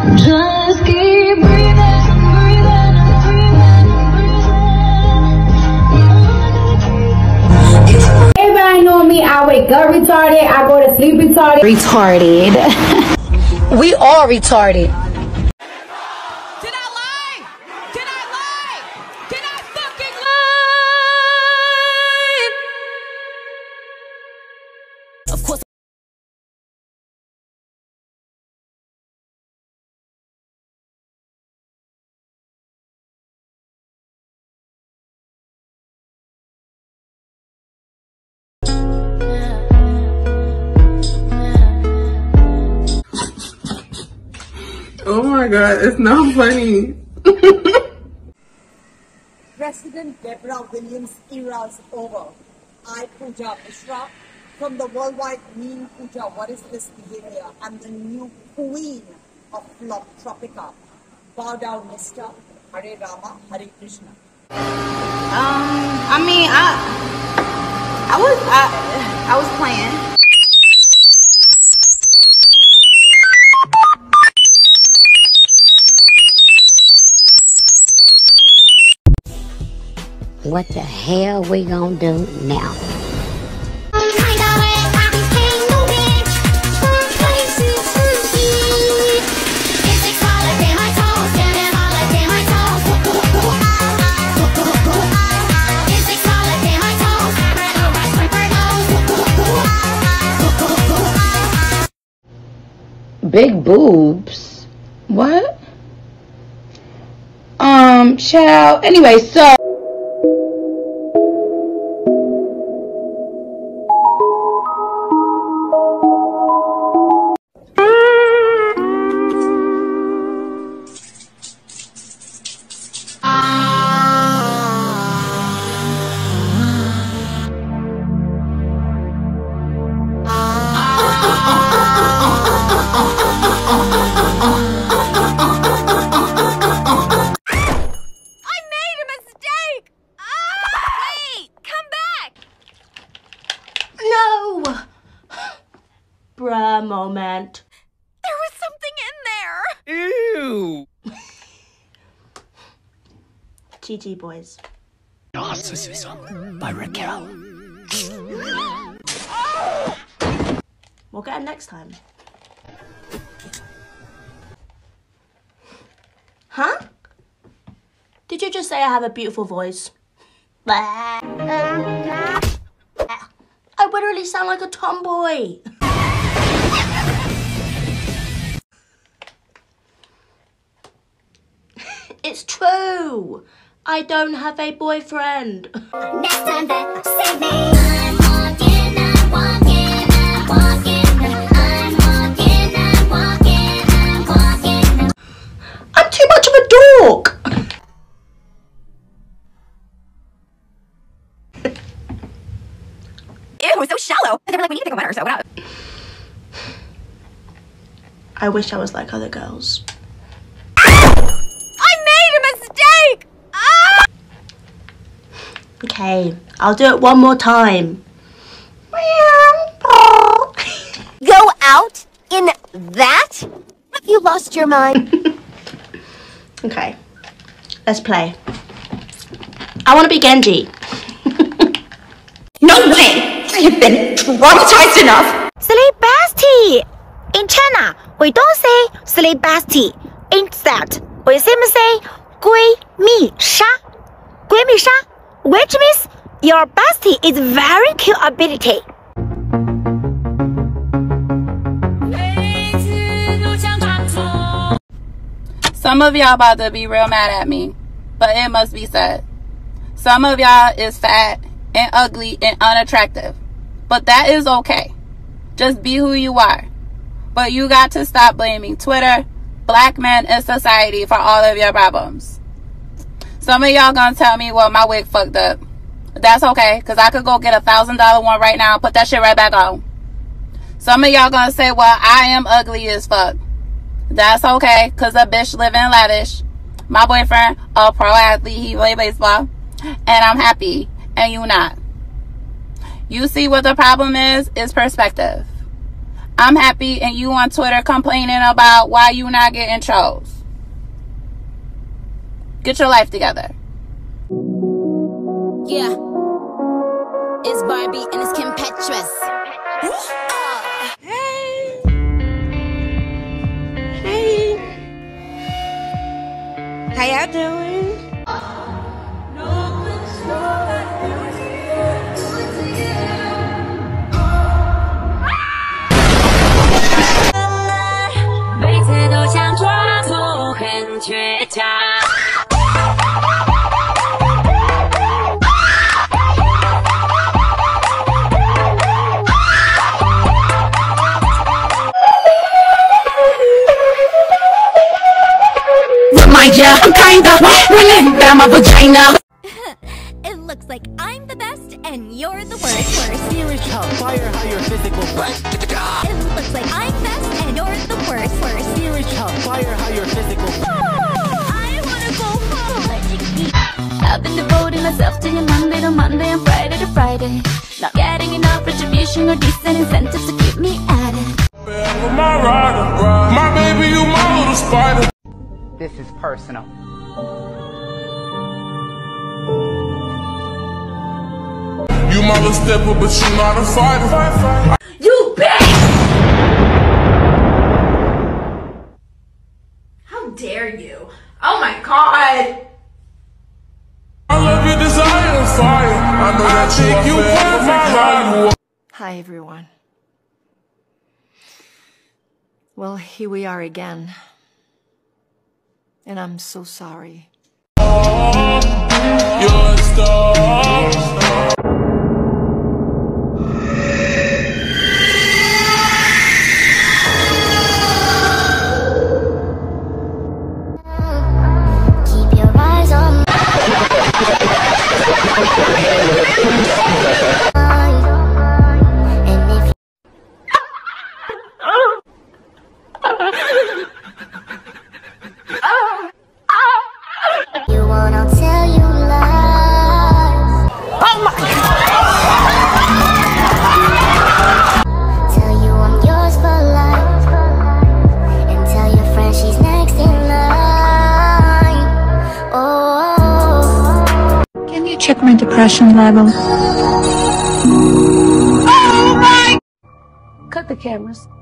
Just keep breathing, breathing, breathing. Everybody know me. I wake up retarded. I go to sleep retarded. Retarded. We all retarded. Of course. Oh my god, it's not funny. President Deborah Williams' era is over. I, Pooja Mishra, from the worldwide meme Pooja, what is this behavior? I'm the new queen of Flop Tropica. Bow down, mister. Hare Rama, Hare Krishna. I mean, I was playing. What the hell we gonna do now? Big boobs? What? Child. Anyway, so. Bruh moment. There was something in there. Ew. GG boys. Narcissism by Raquel. We'll get him next time. Huh? Did you just say I have a beautiful voice? I literally sound like a tomboy. It's true. I don't have a boyfriend. Next time that save me. I'm walking, I'm walking, I'm walking, I'm walking, I'm walking, I'm walking. I'm too much of a dork. Ew, it was so shallow. And they were like, we need to pick a winner, so what? I wish I was like other girls. I made a mistake! Ah! Okay, I'll do it one more time. Go out in that? You lost your mind. Okay, let's play. I want to be Genji. No way! I have been traumatized enough! Sleep bestie! In China, we don't say sleep bestie. Instead, we simply say 闺蜜杀. 闺蜜杀, which means your bestie is very cute ability. Some of y'all about to be real mad at me, but it must be said. Some of y'all is fat and ugly and unattractive, but that is okay. Just be who you are. But you got to stop blaming Twitter, black men, and society for all of your problems. Some of y'all gonna tell me, well, my wig fucked up. That's okay, because I could go get a $1,000 one right now and put that shit right back on. Some of y'all gonna say, well, I am ugly as fuck. That's okay, because a bitch living lavish. My boyfriend, a pro athlete, he play baseball, and I'm happy, and you not. You see what the problem is perspective. I'm happy, and you on Twitter complaining about why you not getting chose. Get your life together. Yeah. It's Barbie and it's Kim Petras. Hey. Hey. How y'all doing? Yeah, I'm kinda willing down my vagina. It looks like I'm the best and you're the worst. Serious how fire how your physical It looks like I'm best and you're the worst. Serious how fire how your physical I wanna go home. I've been devoting myself to you Monday to Monday and Friday to Friday. Not getting enough retribution or decent incentives to keep me at it. My baby, you my little spider. This is personal. You my little stepper, but you not a fighter. You bitch! How dare you? Oh my god! I love your desire and fire. I know that you are my ride. Hi everyone. Well, here we are again. And I'm so sorry. You're a star. Keep your eyes on you want, I'll tell you lies. Oh my God! Tell you I'm yours for life. And tell your friend she's next in line. Oh. Can you check my depression level? Cut the cameras.